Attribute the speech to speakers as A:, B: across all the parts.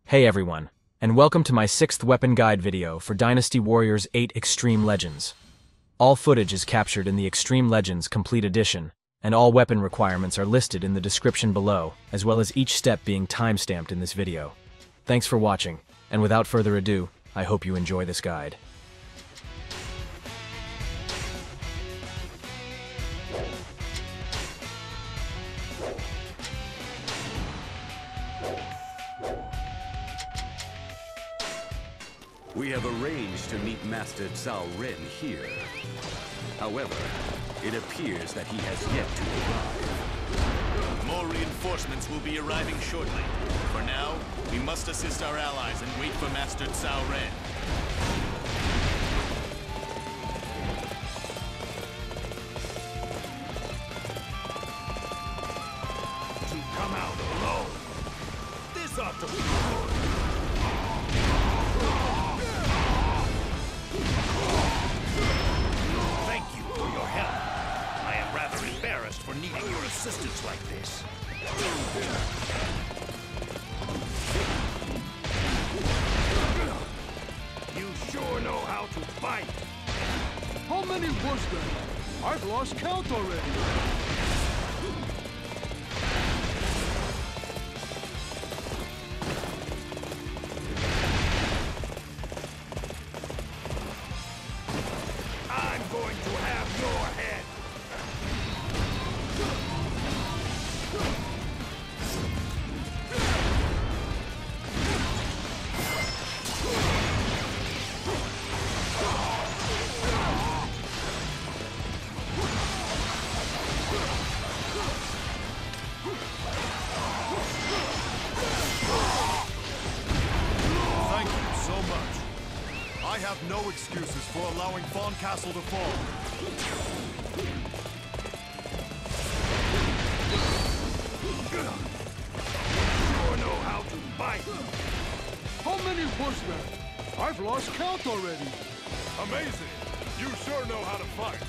A: Hey everyone, and welcome to my 6th weapon guide video for Dynasty Warriors 8 Extreme Legends. All footage is captured in the Extreme Legends Complete Edition, and all weapon requirements are listed in the description below, as well as each step being timestamped in this video. Thanks for watching, and without further ado, I hope you enjoy this guide.
B: We have arranged to meet Master Cao Ren here. However, it appears that he has yet to arrive.
C: More reinforcements will be arriving shortly. For now, we must assist our allies and wait for Master Cao Ren.
D: To come out alone. This ought to be good. Thank you for your help. I am rather embarrassed for needing your assistance like this. You sure know how to fight.
E: How many was there? I've lost count already.
D: I'm going to have your head.
C: Thank you so much. I have no excuses for allowing Fawn Castle to fall.
D: Sure know how to fight.
E: How many was there? I've lost count already.
C: Amazing! You sure know how to fight.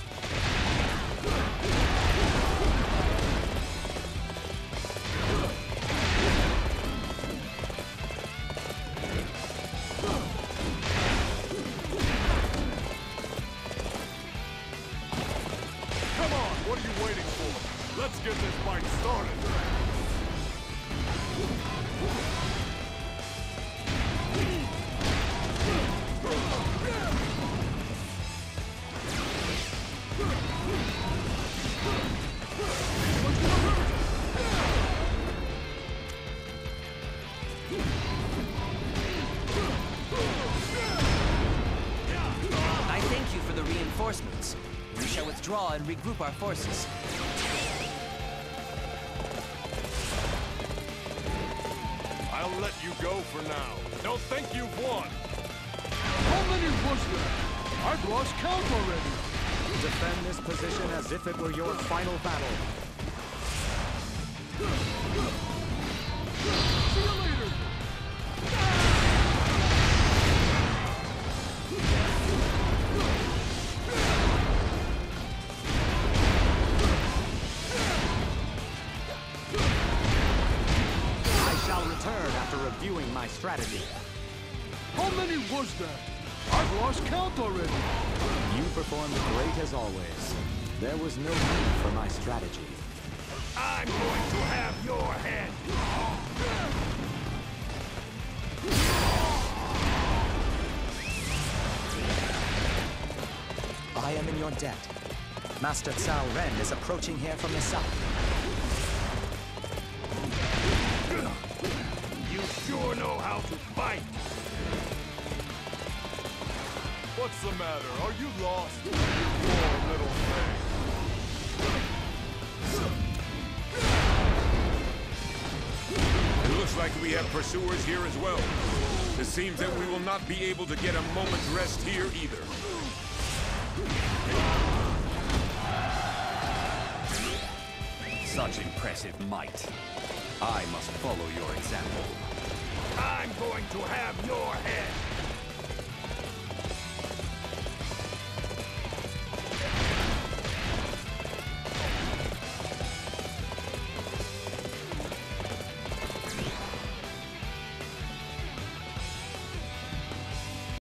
C: Come on, what are you waiting for? Let's get this fight started.
F: I thank you for the reinforcements. We shall withdraw and regroup our forces.
C: I'll let you go for now. Don't think you've won.
E: How many was there? I've lost count already.
G: Defend this position as if it were your final battle.
E: See you later.
G: I shall return after reviewing my strategy.
E: How many was there? I've lost count already.
G: You performed great as always. There was no need for my strategy.
D: I'm going to have your head.
F: I am in your debt. Master Cao Ren is approaching here from the south.
D: You sure know how to fight.
C: What's the matter? Are you lost? You poor little thing.
H: It looks like we have pursuers here as well. It seems that we will not be able to get a moment's rest here either.
B: Such impressive might. I must follow your example.
D: I'm going to have your head.